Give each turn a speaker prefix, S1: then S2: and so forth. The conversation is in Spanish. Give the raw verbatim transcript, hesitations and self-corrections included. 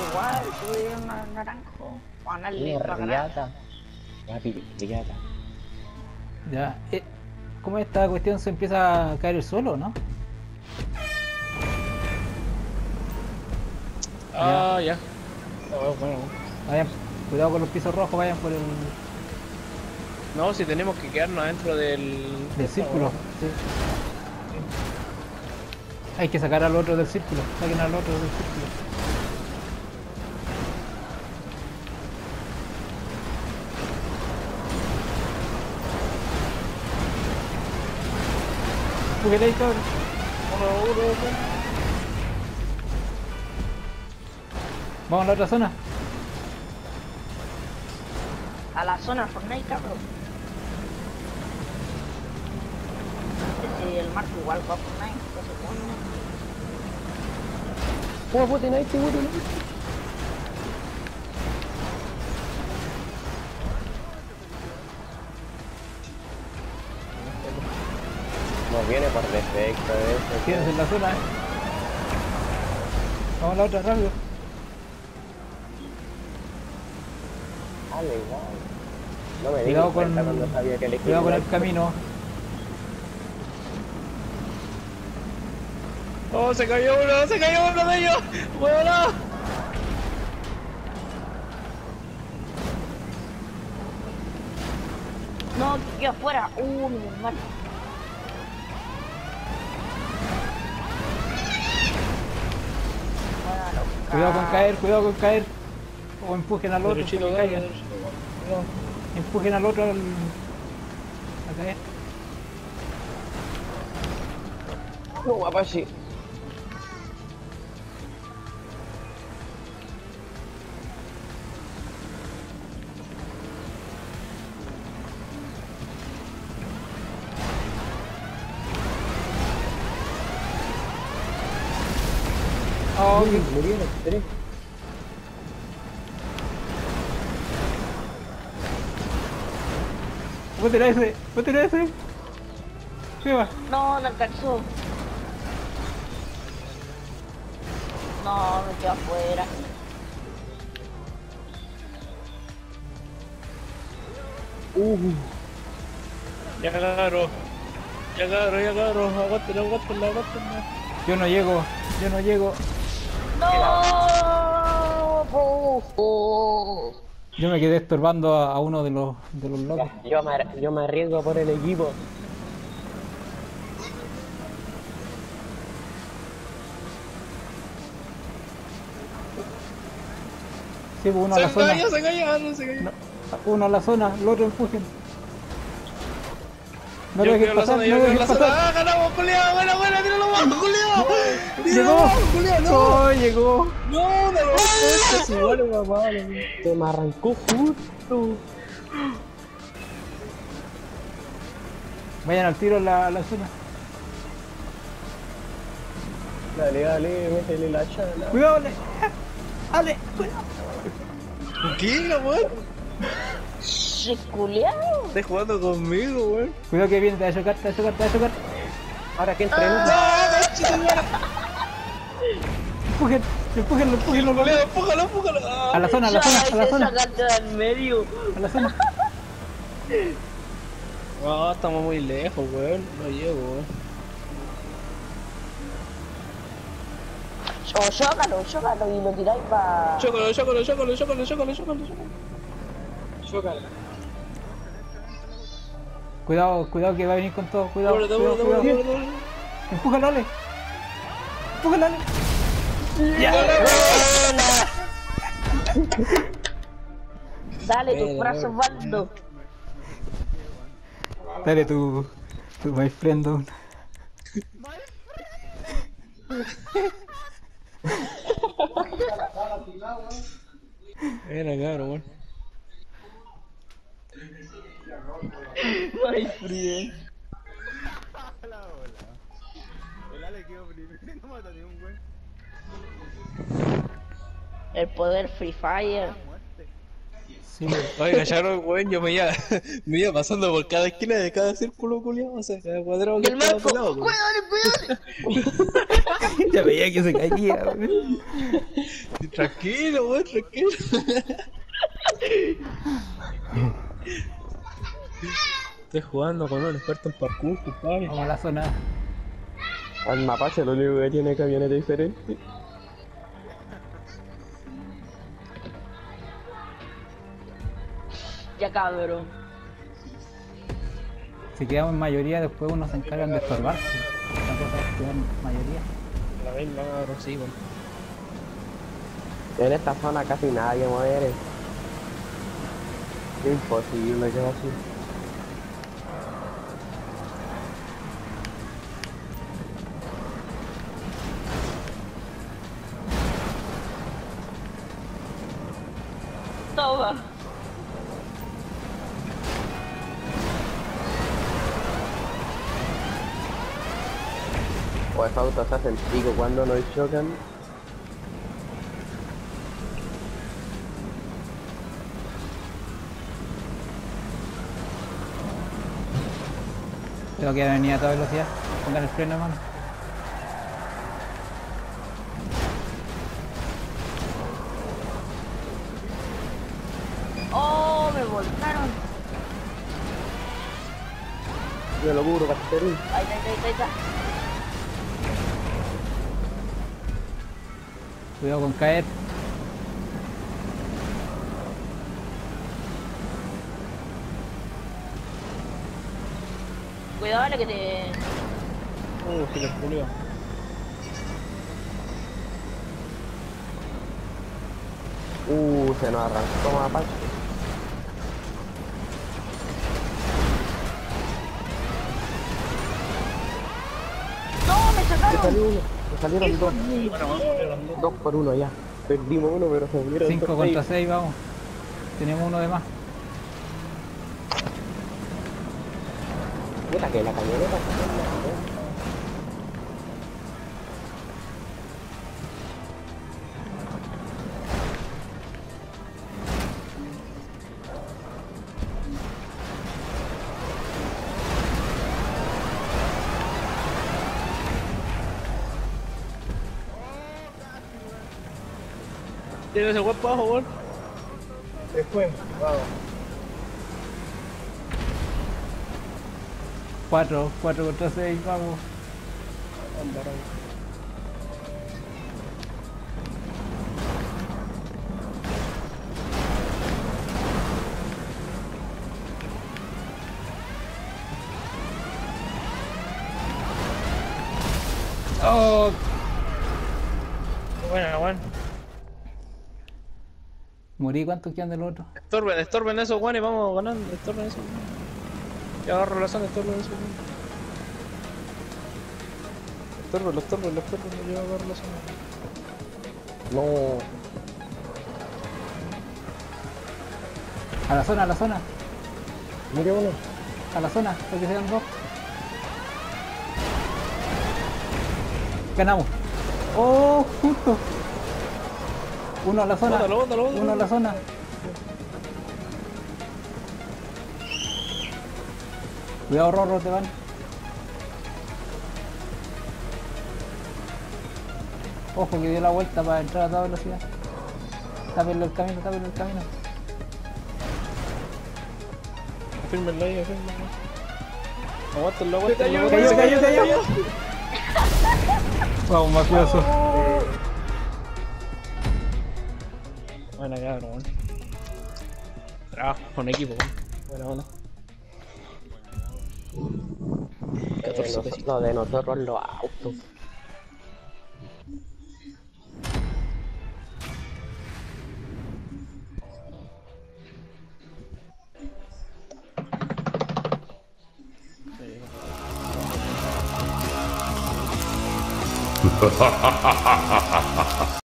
S1: igual, soy un naranjo.
S2: Una riata. Ya, riata.
S3: Ya, eh, ¿cómo esta cuestión se empieza a caer el suelo, no?
S4: Ah, ya.
S2: Oh, bueno.
S3: Vayan, cuidado con los pisos rojos, vayan por el,
S4: No, si tenemos que quedarnos adentro del...
S3: del círculo. Sí. Hay que sacar al otro del círculo, saquen al otro del círculo. Empújale ahí, cabrón.
S4: Uno, uno, uno.
S3: Vamos a la otra zona.
S1: A la zona Fortnite, cabrón. Si el Marco igual va a Fortnite, que se pone.
S2: Oh, voten ahí, voten ahí. Nos viene por defecto eso.
S3: Quédense en la zona, eh. Vamos a la otra, rápido.
S2: Dale, igual. No me
S3: Cuidado
S2: di cuenta
S3: con-
S2: cuando sabía que elegí.
S3: Cuidado con el camino.
S4: Oh, se cayó uno, se cayó uno de ellos. Bueno.
S1: No, que afuera. Uh, mi hermano.
S3: Cuidado con caer, cuidado con caer. O empujen al otro.
S4: Derechito,
S3: para que
S4: dale,
S3: caigan.
S4: derechito.
S3: Empujen al otro al... a caer.
S2: No, guapa, sí.
S3: Oh,
S2: Uy, murieron, tres.
S3: boten a ese, boten a ese. Se va.
S1: No, no alcanzó. No, me quedo afuera.
S2: Uh,
S4: Ya cagaron. Ya cagaron, ya cagaron. Aguántenla, aguántenla, aguántenla.
S3: Yo no llego, yo no llego.
S1: No. Oh, oh.
S3: Yo me quedé estorbando a, a uno de los, de los locos.
S2: yo, me, ar- yo me arriesgo por el equipo.
S3: Sí, pues uno a la
S4: Se
S3: zona.
S4: cayó, se cayó, no se cayó.
S3: No, uno a la zona, el otro empujen. No
S4: Yo
S3: dejes
S4: quiero la
S3: pasar,
S4: zona,
S3: no
S4: yo quiero la
S3: dejes
S4: zona.
S3: pasar.
S4: ¡Ah, ganamos, culiao! ¡Buena, buena! ¡Tíralo abajo, culiao!
S3: Llegó,
S4: culiao! ¡No!
S3: oh, llegó.
S4: ¡No, me lo
S2: Es igual, mamá. Se me arrancó justo.
S3: Vayan al tiro a la, a la zona.
S2: Dale, dale, métele la chala.
S3: Cuidado, Ale. Ale, cuidado.
S4: ¿Qué, la weón?
S1: Se culiao.
S4: Estás jugando conmigo, weón.
S3: Cuidado que viene, te va a chocar, te va a chocar, te va a chocar.
S2: Ahora que entreno.
S3: Empujen, empujenlo, empujenlo.
S4: Culiao, empújalo, empújalo. Ah.
S3: A la zona, a la zona, a la
S1: Ay,
S3: zona.
S1: sacaste del medio.
S3: A la zona.
S4: No, estamos muy lejos, weón. No llego, weón.
S1: O chócalo, chócalo y lo tiráis pa...
S4: Chócalo, chócalo, chócalo, chócalo, chócalo, chócalo, chócalo. Chócalo.
S3: Cuidado, cuidado que va a venir con todo. Cuidado,
S4: Doble,
S3: cuidado,
S4: doble, doble,
S3: cuidado.
S4: doble, doble.
S3: Empújalo, Ale. Empújalo, Ale.
S1: Dale tus
S4: Bueno,
S1: brazos, Baldo.
S3: Dale tu, tu my friend down.
S4: Era cabrón, weón.
S1: My friend. El poder Free Fire.
S3: Sí.
S4: Oiga, ya no, weón, yo me iba, me iba pasando por cada esquina de cada círculo culiado, o sea, cada cuadrado
S1: Y
S4: que
S1: el
S4: estaba
S1: Marco,
S4: pelado, weón.
S1: cuídale, cuídale.
S3: Ya veía que se caía, weón.
S4: Tranquilo, weón, tranquilo. Estoy jugando con un experto en parkour, compadre.
S3: Vamos a la zona.
S2: Al mapache lo único que tiene camioneta diferente.
S1: Ya cabrón.
S3: Si quedamos en mayoría, después unos se encargan de estorbar. La cosa es quedar en mayoría.
S4: La misma, cabrón, sí, weón.
S2: En esta zona casi nadie muere. Es imposible que así.
S1: Toma.
S2: O esos autos hacen pico cuando nos chocan.
S3: Tengo que venir a toda velocidad. Pongan el freno, hermano.
S1: Oh, me volcaron.
S2: Yo lo cubro, Casterín.
S1: Ahí está, ahí está, ahí está.
S3: Cuidado con caer.
S1: Cuidado, dale que te...
S4: Uh, que le pulió.
S2: Uh, se nos arrancó mapache.
S1: ¡No, me
S2: Se
S1: sacaron!
S2: salió uno. Se salieron dos.
S4: Bueno, vamos, pero no.
S2: Dos por uno ya. Perdimos uno, pero se murieron
S3: cinco
S2: dos
S3: contra
S2: seis.
S3: seis, vamos. Tenemos uno de más.
S2: Puta que la camioneta se fue en la camioneta.
S4: Tiene ese weón para abajo, weón.
S2: Después, vamos.
S3: cuatro, cuatro contra seis, vamos. Oh,
S4: Bueno, weón.
S3: morí. ¿Cuántos quedan del otro?
S4: Estorben, estorben esos weones, vamos ganando, estorben esos weones. Yo agarro la zona, estorben esos weones. Estorben, estorben, estorben, yo agarro la zona.
S2: No.
S3: A la zona, a la zona.
S2: Murió uno.
S3: A la zona, porque sean dos. Ganamos. Oh, justo. Uno a la zona.
S4: Bótalo, bótalo, bótalo.
S3: Uno a la zona. Cuidado, Rorro, te van. Ojo que dio la vuelta para entrar a toda velocidad. Tápenlo el camino, tápenlo el camino.
S4: Fírmenlo ahí, fírmenlo. Aguántenlo, aguántenlo.
S3: Cayó, cayó, cayó, cayó. Vamos, mafioso.
S4: Buena cabrón, weón. Trabajo con equipo, weón. Buena, buena.
S2: Eh, nosotros, lo de nosotros los autos.